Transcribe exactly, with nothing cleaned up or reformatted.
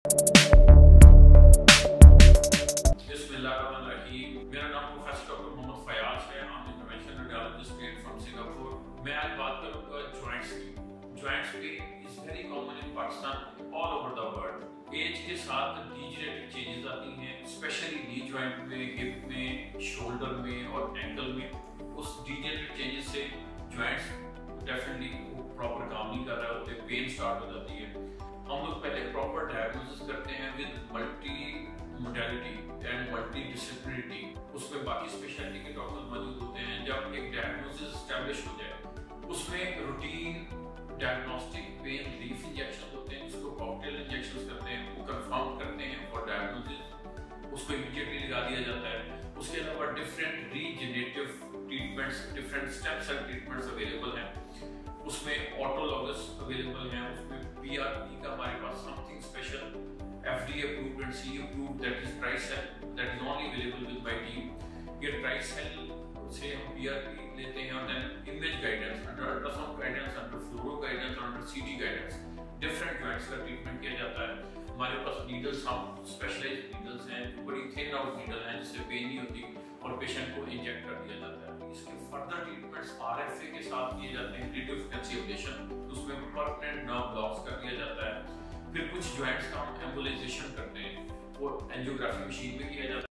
बिस्मिल्लाहिर्रहमानिर्रहीम। मेरा नाम प्रोफेसर डॉक्टर मोहम्मद फयाज है। I'm Interventional Radiologist from Singapore। मैं आज बात करूंगा जॉइंट्स की। Joints pain is very common in Pakistan, all over the world. Age के साथ डिजेनरेटिव चेंजेस आती हैं, स्पेशली नी जॉइंट में, हिप में, शोल्डर में और एंकल में। उस डिजेनरेटिव चेंजेस से जॉइंट्स डेफिनेटली प्रॉपर काम नहीं कर रहे होते, पेन स्टार्ट हो जाती है। हम लोग पहले प्रॉपर डायग्नोसिस करते हैं with multi modality and multi disciplinarity. उसमें बाकी स्पेशलिटी के डॉक्टर मौजूद होते हैं। जब एक डायग्नोसिस एस्टैब्लिश हो जाए, उसमें routine diagnostic pain relief injection होते हैं, जिसको कॉकटेल इंजेक्शन करते हैं, वो कंफर्म करते हैं फॉर डायग्नोसिस, उसको इमीडिएटली लगा दिया जाता है। उसके अलावा different regenerative treatments, different stem cell treatments available हैं। उसमें ऑटोलॉगस अवेलेबल हैं, उसमें पीआरपी का हमारे पास something special F D A approved and C E approved, that is TRICEL, that is only available with my team. ये TRICEL से हम P R P लेते हैं और then image guidance, under ultrasound guidance, under fluoro guidance, under C T guidance, different joints का treatment किया जाता है। हमारे पास नीडल्स, हम स्पेशलाइज्ड नीडल्स हैं, बड़ी थिन आउट नीडल हैं जिससे पेन नहीं होती और पेशेंट को इंजेक्ट कर दिया जाता है। इसके further treatments R F A के साथ किए जाते हैं, रेडियो फ्रिक्वेंसी एब्लेशन, उसमें परमानेंट नर्व ब्लॉक्स कर दिया जाता है। फिर कुछ जॉइंट्स का हम एम्बोलाइजेशन करते हैं, वो एंजियोग्राफी मशीन में किया जाता है।